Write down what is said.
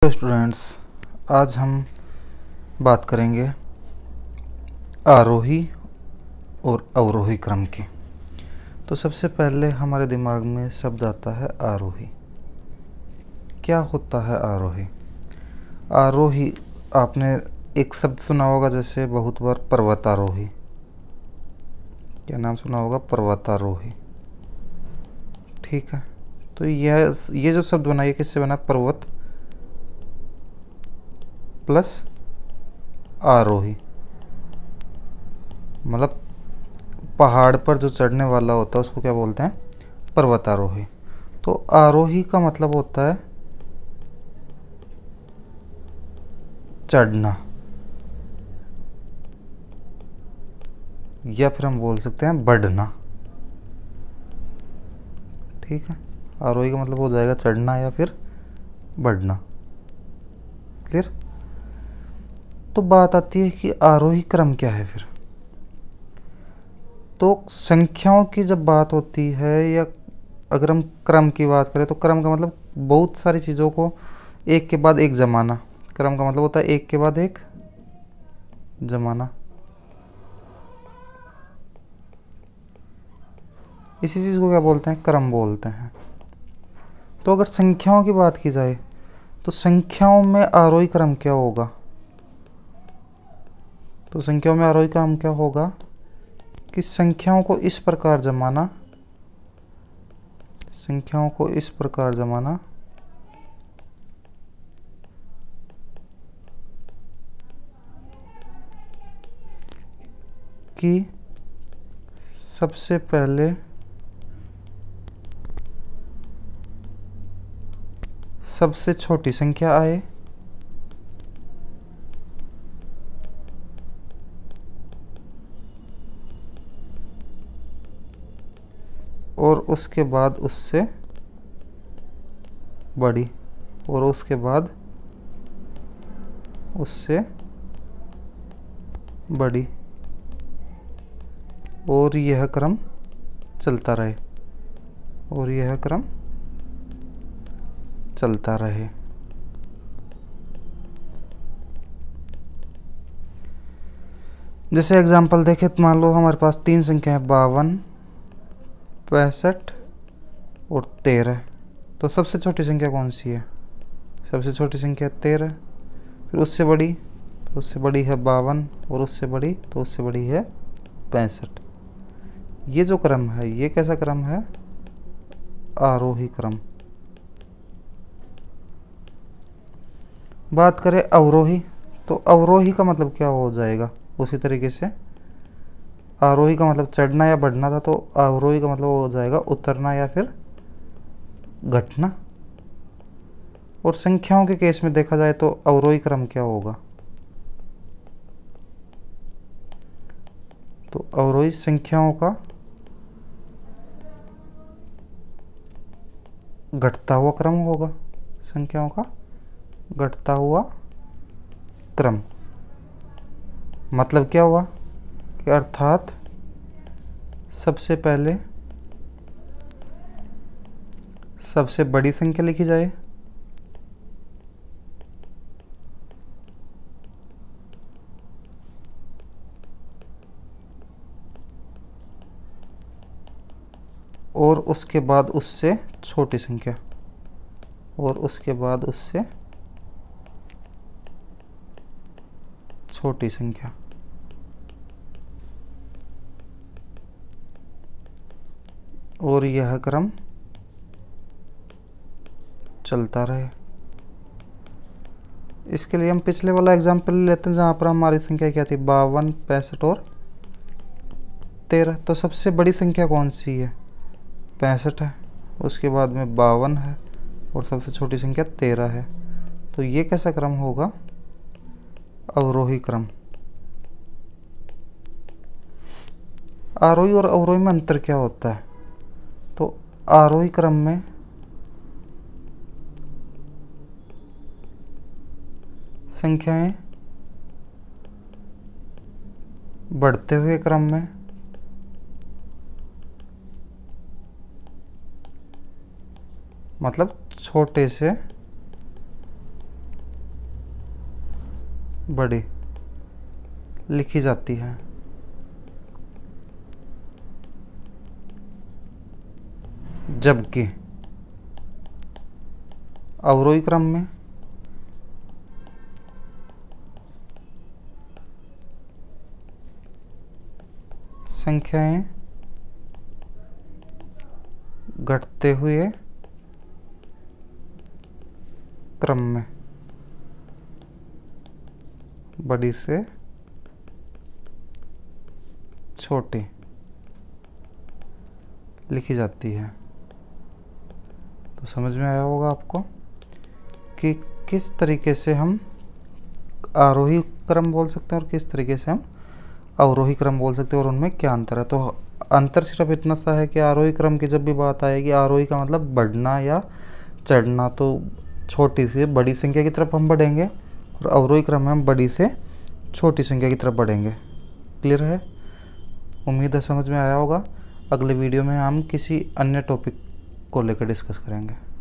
Hello students, आज हम बात करेंगे आरोही और अवरोही क्रम की। तो सबसे पहले हमारे दिमाग में शब्द आता है आरोही। क्या होता है आरोही? आरोही आपने एक शब्द सुना होगा, जैसे बहुत बार पर्वतारोही। क्या नाम सुना होगा? पर्वतारोही। ठीक है, तो ये जो शब्द बना, ये किससे बना? पर्वत प्लस आरोही, मतलब पहाड़ पर जो चढ़ने वाला होता है उसको क्या बोलते हैं? पर्वतारोही। तो आरोही का मतलब होता है चढ़ना, या फिर हम बोल सकते हैं बढ़ना। ठीक है, आरोही का मतलब हो जाएगा चढ़ना या फिर बढ़ना। क्लियर? तो बात आती है कि आरोही क्रम क्या है फिर। तो संख्याओं की जब बात होती है, या अगर हम क्रम की बात करें, तो क्रम का मतलब बहुत सारी चीज़ों को एक के बाद एक जमाना। क्रम का मतलब होता है एक के बाद एक जमाना। इसी चीज़ को क्या बोलते हैं? क्रम बोलते हैं। तो अगर संख्याओं की बात की जाए, तो संख्याओं में आरोही क्रम क्या होगा? तो संख्याओं में आरोही क्रम क्या होगा कि संख्याओं को इस प्रकार जमाना, संख्याओं को इस प्रकार जमाना कि सबसे पहले सबसे छोटी संख्या आए और उसके बाद उससे बड़ी, और उसके बाद उससे बड़ी, और यह क्रम चलता रहे, और यह क्रम चलता रहे। जैसे एग्जांपल देखें, तो मान लो हमारे पास तीन संख्या है, 52, 65 और 13। तो सबसे छोटी संख्या कौन सी है? सबसे छोटी संख्या 13। फिर उससे बड़ी, तो उससे बड़ी है 52, और उससे बड़ी, तो उससे बड़ी है 65। ये जो क्रम है, ये कैसा क्रम है? आरोही क्रम। बात करें अवरोही, तो अवरोही का मतलब क्या हो जाएगा? उसी तरीके से आरोही का मतलब चढ़ना या बढ़ना था, तो अवरोही का मतलब हो जाएगा उतरना या फिर घटना। और संख्याओं के केस में देखा जाए तो अवरोही क्रम क्या होगा? तो अवरोही संख्याओं का घटता हुआ क्रम होगा। संख्याओं का घटता हुआ क्रम मतलब क्या हुआ कि अर्थात सबसे पहले सबसे बड़ी संख्या लिखी जाए, और उसके बाद उससे छोटी संख्या, और उसके बाद उससे छोटी संख्या। और यह क्रम चलता रहे। इसके लिए हम पिछले वाला एग्जाम्पल लेते हैं, जहाँ पर हमारी संख्या क्या थी? 52, 65 और 13। तो सबसे बड़ी संख्या कौन सी है? 65 है, उसके बाद में 52 है, और सबसे छोटी संख्या 13 है। तो ये कैसा क्रम होगा? अवरोही क्रम। आरोही और अवरोही में अंतर क्या होता है? तो आरोही क्रम में संख्याएं बढ़ते हुए क्रम में मतलब छोटे से बड़ी लिखी जाती है। जबकि अवरोही क्रम में संख्याएं घटते हुए क्रम में बड़ी से छोटी लिखी जाती है। तो समझ में आया होगा आपको कि किस तरीके से हम आरोही क्रम बोल सकते हैं और किस तरीके से हम अवरोही क्रम बोल सकते हैं और उनमें क्या अंतर है। तो अंतर सिर्फ इतना सा है कि आरोही क्रम की जब भी बात आएगी, आरोही का मतलब बढ़ना या चढ़ना, तो छोटी से बड़ी संख्या की तरफ हम बढ़ेंगे और अवरोही क्रम में हम बड़ी से छोटी संख्या की तरफ बढ़ेंगे। क्लियर है? उम्मीद है समझ में आया होगा। अगले वीडियो में हम किसी अन्य टॉपिक को लेकर डिस्कस करेंगे।